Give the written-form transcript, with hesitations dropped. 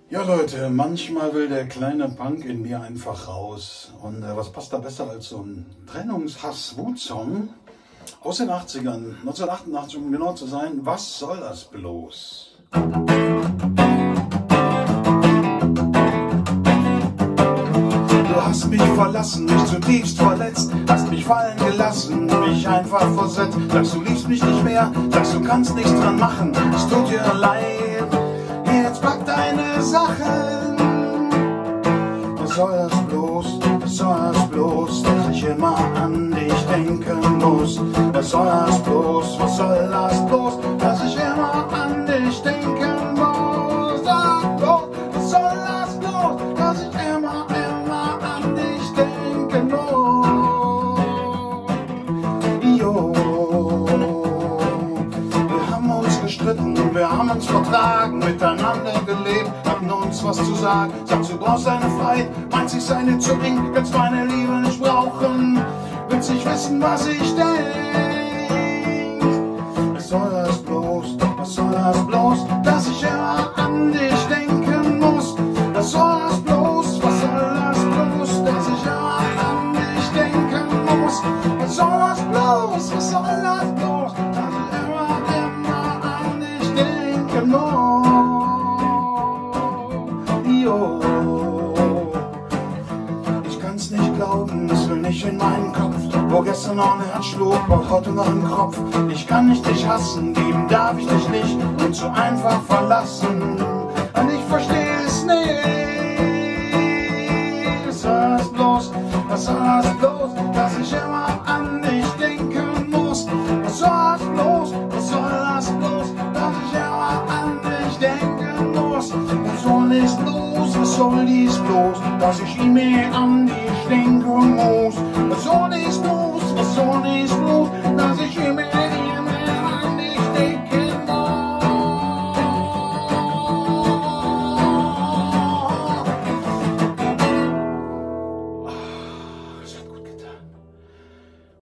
Ja Leute, manchmal will der kleine Punk in mir einfach raus. Und was passt da besser als so ein Trennungshass-Wut-Song aus den 80ern, 1988 um genau zu sein. Was soll das bloß? Du hast mich verlassen, mich zutiefst verletzt, hast mich fallen gelassen, mich einfach versetzt. Sagst du liebst mich nicht mehr, sagst du kannst nichts dran machen, es tut dir leid. Jetzt pack deine Sachen. Was soll das bloß, was soll das bloß, dass ich immer an dich denken muss? Was soll das bloß, was soll das bloß, dass ich immer an dich denken muss? Was soll das bloß, dass ich immer an dich denken muss? Jo. Wir haben uns gestritten, wir haben uns vertragen, miteinander gelebt, hatten uns was zu sagen. Sagst du brauchst eine Freiheit, meinst ich sei nicht zu eng, kannst meine Liebe nicht brauchen, willst nicht wissen, was ich denk. Was soll das bloß, was soll das bloß, dass ich immer an dich denken muss? Was soll das bloß, was soll das bloß, dass ich immer an dich denken muss? Was soll das bloß, was soll das bloß, dass ich immer an dich denken muss? Jo. Ich kann's nicht glauben, es will nicht in meinen Kopf. Wo gestern noch ein Herz schlug, braucht heute noch einen Kopf. Ich kann nicht dich hassen, lieben darf ich dich nicht und so einfach verlassen. Und ich verstehe es nicht. Was soll das bloß, was soll das bloß, dass ich immer an dich denken muss? Was soll das bloß, was soll das bloß, dass ich immer an dich denken muss? Was soll dies bloß, was soll dies bloß, dass ich immer an dich denken muss?